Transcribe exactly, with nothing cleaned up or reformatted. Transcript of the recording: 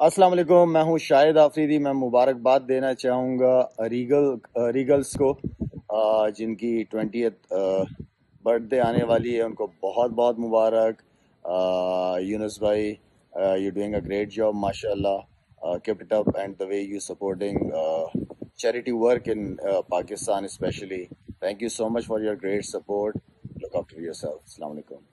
अस्सलाम वालेकुम, मैं हूँ शाहिद आफरीदी। मैं मुबारकबाद देना चाहूँगा रीगल रीगल्स को, अ, जिनकी ट्वेंटियथ बर्थडे आने वाली है। उनको बहुत बहुत मुबारक। अ, यूनुस भाई, you doing uh great job माशाल्लाह। Keep it up and the way you supporting charity work in uh, Pakistan especially. Thank you so much for your great support. Look after yourself. Assalamu alaikum.